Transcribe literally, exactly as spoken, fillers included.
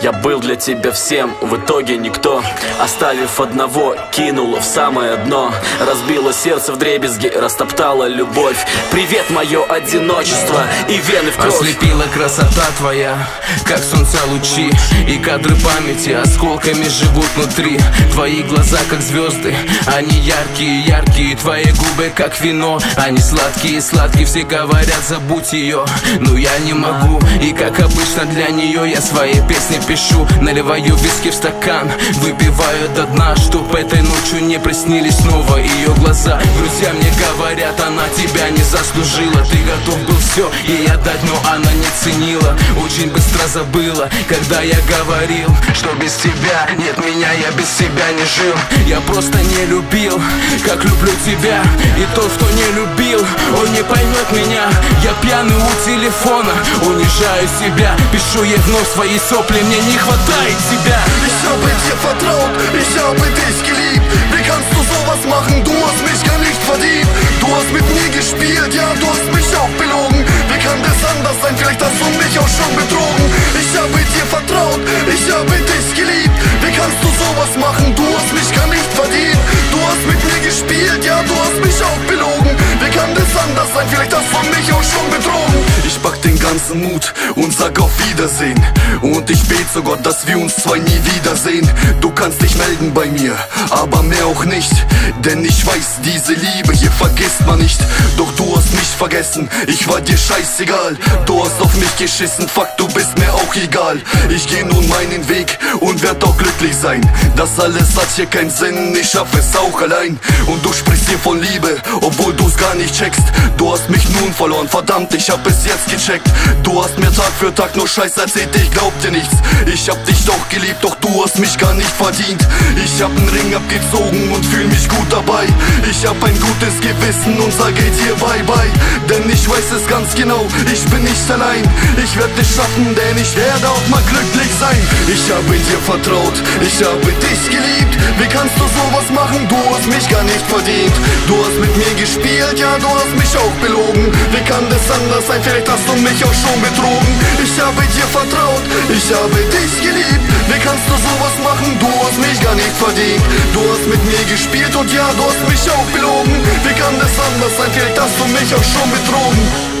Я был для тебя всем, в итоге никто. Оставив одного, кинула в самое дно. Разбила сердце вдребезги, растоптала любовь. Привет, мое одиночество и вены в кровь. Ослепила красота твоя, как солнца лучи. И кадры памяти осколками живут внутри. Твои глаза как звезды, они яркие, яркие. Твои губы как вино, они сладкие, сладкие. Все говорят, забудь ее, но я не могу. И как обычно для нее я свои песни пишу. Наливаю виски в стакан, выпиваю до дна, чтоб этой ночью не приснились снова ее глаза. Друзья мне говорят, она тебя не заслужила. Ты готов был все ей отдать, но она не ценила. Очень быстро забыла, когда я говорил, что без тебя нет меня, я без себя не жил. Я просто не любил, как люблю тебя. И тот, кто не любил, он не поймет меня. Я пьяный у телефона, унижаю себя. Пишу ей вновь свои сопли, мне не хватает тебя. Ich habe dir vertraut, ich habe dich geliebt. Wie kannst du sowas machen, du hast mich gar nicht verdient. Du hast mit mir gespielt, ja, du hast mich auch belogen. Wie kann das anders sein, vielleicht hast du mich auch schon betrogen. Ich habe dir vertraut, ich habe dich geliebt. Wie kannst du sowas machen, du hast mich gar nicht verdient. Du hast mit mir gespielt, ja, du hast mich auch belogen. Wie kann das anders sein, vielleicht hast du mich auch schon betrogen. Ich pack den ganzen Mut und sag auf Wiedersehen. Und ich bete zu Gott, dass wir uns zwei nie wiedersehen. Du kannst dich melden bei mir, aber mehr auch nicht. Denn ich weiß, diese Liebe hier vergisst man nicht. Doch du hast mich vergessen, ich war dir scheißegal. Du hast auf mich geschissen, fuck, du bist mir auch egal. Ich geh nun meinen Weg und werd auch glücklich sein. Das alles hat hier keinen Sinn, ich schaff es auch allein. Und du sprichst hier von Liebe, obwohl du's gar nicht checkst. Du hast mich nun verloren, verdammt, ich hab es jetzt gecheckt. Du hast mir Tag für Tag nur Scheiß erzählt, ich glaub dir nichts. Ich hab dich doch geliebt, doch du hast mich gar nicht verdient. Ich hab einen Ring abgezogen und fühl mich gut dabei. Ich hab ein gutes Gewissen und sage dir bye bye. Denn ich weiß es ganz genau, ich bin nicht allein. Ich werd es schaffen, denn ich werde auch mal glücklich sein. Ich habe dir vertraut, ich habe dich geliebt. Wie kannst du sowas machen, du hast mich gar nicht verdient. Du hast mit mir gespielt, ja, du hast mich auch belogen. Wie kann das anders sein, vielleicht hast du mich auch schon betrogen. Ich habe dir vertraut, ich habe dich geliebt. Wie kannst du sowas machen, du hast mich gar nicht verdient. Du hast mit mir gespielt und ja, du hast mich auch belogen. Wie kann das anders sein, vielleicht hast du mich auch schon betrogen.